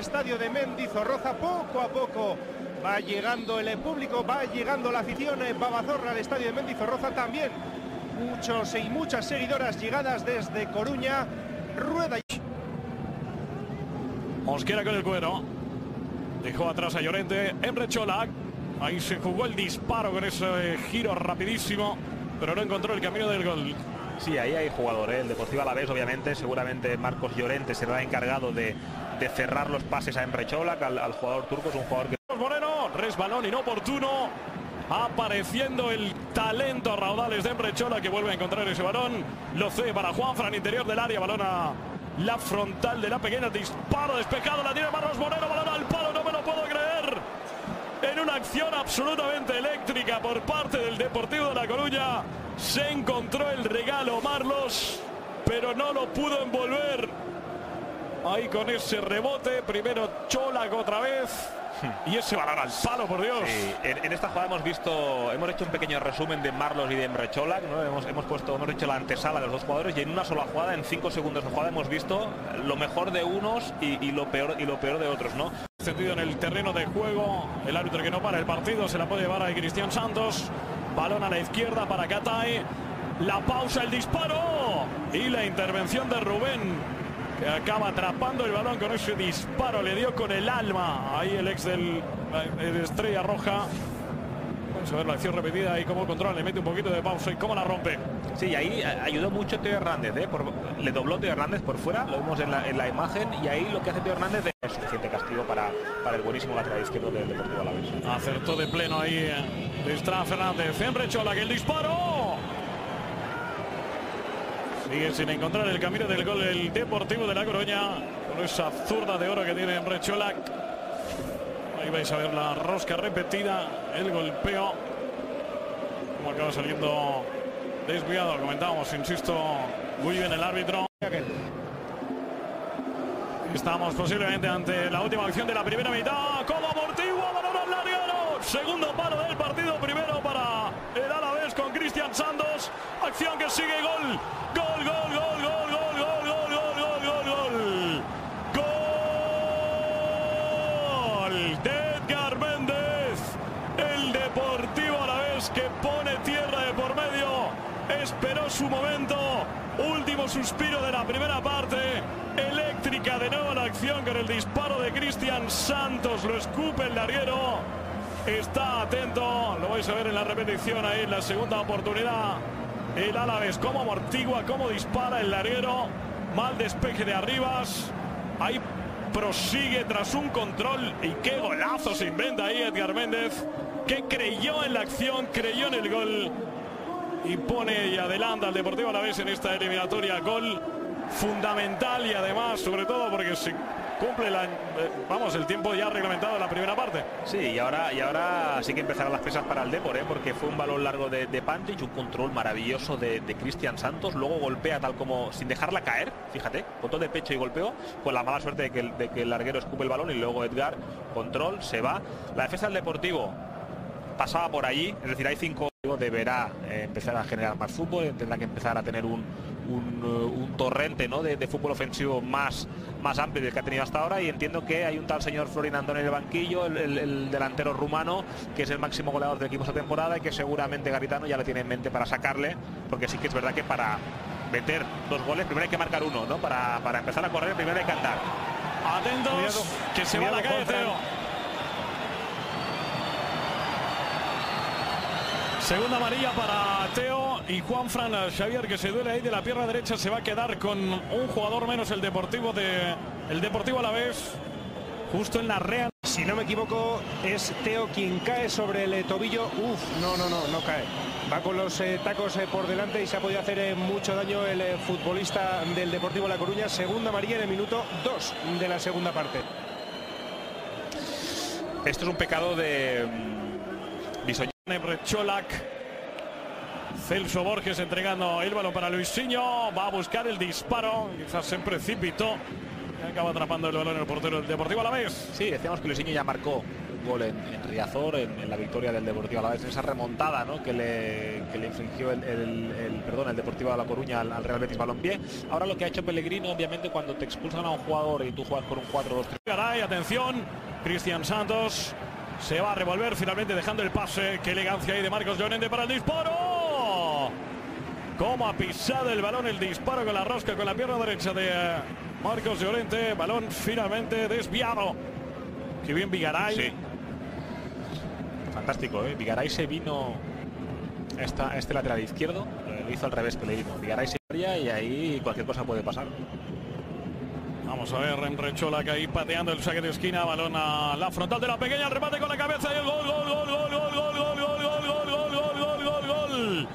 estadio de Mendizorroza. Poco a poco va llegando el público, va llegando la afición babazorra al estadio de Mendizorroza. También muchos y muchas seguidoras llegadas desde Coruña. Rueda. Mosquera con el cuero. Dejó atrás a Llorente. Emre Čolak. Ahí se jugó el disparo con ese giro rapidísimo, pero no encontró el camino del gol. Sí, ahí hay jugador, el Deportivo Alavés, obviamente. Seguramente Marcos Llorente será encargado de cerrar los pases a Emre Čolak, al jugador turco. Es un jugador que... Moreno, resbalón inoportuno. Apareciendo el talento a raudales de Emre Čolak, que vuelve a encontrar ese balón. Lo cede para Juanfran, interior del área. Balón a la frontal de la pequeña. Disparo despejado, la tiene Marcos Moreno. Balón al palo, no me lo puedo creer. En una acción absolutamente eléctrica por parte del Deportivo de La Coruña. Se encontró el regalo Marlos, pero no lo pudo envolver. Ahí con ese rebote. Primero Čolak otra vez. Y ese balón al palo, por Dios. Sí, en esta jugada hemos hecho un pequeño resumen de Marlos y de Emre Čolak, ¿no? Hemos hecho la antesala de los dos jugadores, y en una sola jugada, en 5 segundos de jugada, hemos visto lo mejor de unos y lo peor de otros, ¿no? Sentido en el terreno de juego, el árbitro que no para el partido se la puede llevar a Cristian Santos. Balón a la izquierda para Katay. La pausa, el disparo y la intervención de Rubén, que acaba atrapando el balón con ese disparo. Le dio con el alma ahí el ex del Estrella Roja. Vamos a ver la acción repetida y cómo controla, le mete un poquito de pausa y cómo la rompe. Sí, ahí ayudó mucho Teo Hernández, ¿eh? Le dobló Teo Hernández por fuera, lo vemos en la imagen, y ahí lo que hace Teo Hernández es suficiente castigo para el buenísimo lateral izquierdo del Deportivo Alavés. Acertó de pleno ahí Estrada Fernández. Emre Čolak, el disparo. Sigue sin encontrar el camino del gol el Deportivo de La Coruña, con esa zurda de oro que tiene Emre Čolak. Ahí vais a ver la rosca repetida, el golpeo, como acaba saliendo desviado. Comentábamos, insisto, muy bien el árbitro. Estamos posiblemente ante la última acción de la primera mitad. Como amortigua, balón al larguero. Segundo palo del partido, primero para el Alavés con Cristian Santos. Acción que sigue, gol. Gol, gol, gol, gol, gol, gol, gol, gol, gol, gol, gol. Gol de Edgar Méndez. El Deportivo Alavés, que pone tierra de por medio. Esperó su momento. Último suspiro de la primera parte. Eléctrica de nuevo la acción con el disparo de Cristian Santos. Lo escupe el larguero. Está atento. Lo vais a ver en la repetición ahí en la segunda oportunidad. El Alavés cómo amortigua, cómo dispara el larguero. Mal despeje de Arribas. Ahí prosigue tras un control. Y qué golazo se inventa ahí Edgar Méndez, que creyó en la acción, creyó en el gol. Y pone y adelanta al Deportivo Alavés en esta eliminatoria. Gol fundamental, y además, sobre todo, porque se cumple el tiempo ya reglamentado de la primera parte. Sí, y ahora sí que empezarán las pesas para el Depor, porque fue un balón largo de Pantic, un control maravilloso de Cristian Santos. Luego golpea tal como sin dejarla caer, fíjate, botón de pecho y golpeó, con la mala suerte de que el larguero escupe el balón, y luego Edgar, control, se va. La defensa del Deportivo pasaba por allí, es decir, hay 5. Deberá empezar a generar más fútbol, tendrá que empezar a tener un torrente, ¿no?, de fútbol ofensivo más amplio del que ha tenido hasta ahora, y entiendo que hay un tal señor Florin Andone en el banquillo, el delantero rumano, que es el máximo goleador del equipo esta temporada, y que seguramente Garitano ya lo tiene en mente para sacarle, porque sí que es verdad que para meter 2 goles primero hay que marcar 1, ¿no? Para empezar a correr primero hay que andar. Atentos, cuidado, que se va a la calle, Teo. Segunda amarilla para Teo, y Juanfran Xavier, que se duele ahí de la pierna derecha. Se va a quedar con un jugador menos el Deportivo Alavés, justo en la rea. Si no me equivoco, es Teo quien cae sobre el tobillo. No cae. Va con los tacos por delante, y se ha podido hacer mucho daño el futbolista del Deportivo La Coruña. Segunda amarilla en el minuto 2 de la segunda parte. Esto es un pecado de Bisoño. Emre Čolak. Celso Borges entregando el balón para Luisinho. Va a buscar el disparo. Quizás se precipitó Acaba atrapando el balón el portero del Deportivo Alavés. Sí, decíamos que Luisinho ya marcó un gol en Riazor, en la victoria del Deportivo Alavés, en esa remontada, ¿no?, que le infligió el Deportivo de La Coruña al Real Betis Balompié. Ahora lo que ha hecho Pellegrino, obviamente, cuando te expulsan a un jugador y tú juegas por un 4-2-3. Garay, atención, Cristian Santos se va a revolver finalmente dejando el pase. Qué elegancia ahí de Marcos Llorente para el disparo. Cómo ha pisado el balón, el disparo con la rosca, con la pierna derecha de Marcos Llorente. Balón finalmente desviado. Qué bien Vigaray. Sí. Fantástico, ¿eh? Vigaray se vino este lateral izquierdo, lo hizo al revés Pellegrino. Vigaray se varía y ahí cualquier cosa puede pasar. Vamos a ver, en Rechola que ahí pateando el saque de esquina, balón a la frontal de la pequeña, el remate con la cabeza y el gol, gol, gol, gol, gol, gol, gol, gol, gol, gol, gol, gol, gol, gol,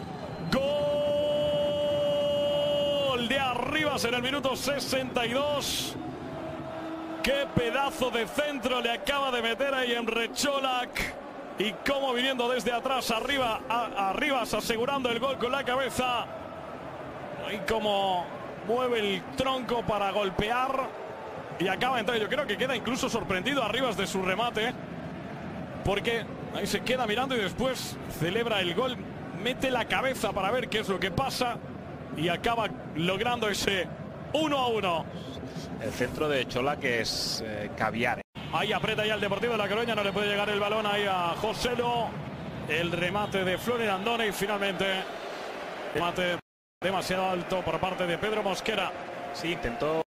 gol de Arribas en el minuto 62. Qué pedazo de centro le acaba de meter ahí en Recholak. Y cómo viniendo desde atrás Arribas asegurando el gol con la cabeza. Y como mueve el tronco para golpear. Y acaba de entrar. Yo creo que queda incluso sorprendido Arribas de su remate. Porque ahí se queda mirando y después celebra el gol. Mete la cabeza para ver qué es lo que pasa. Y acaba logrando ese 1-1. El centro de Chola que es caviar. Ahí aprieta ya el Deportivo de La Coruña, no le puede llegar el balón ahí a Joselo. El remate de Florian Andone y finalmente remate demasiado alto por parte de Pedro Mosquera. Sí, intentó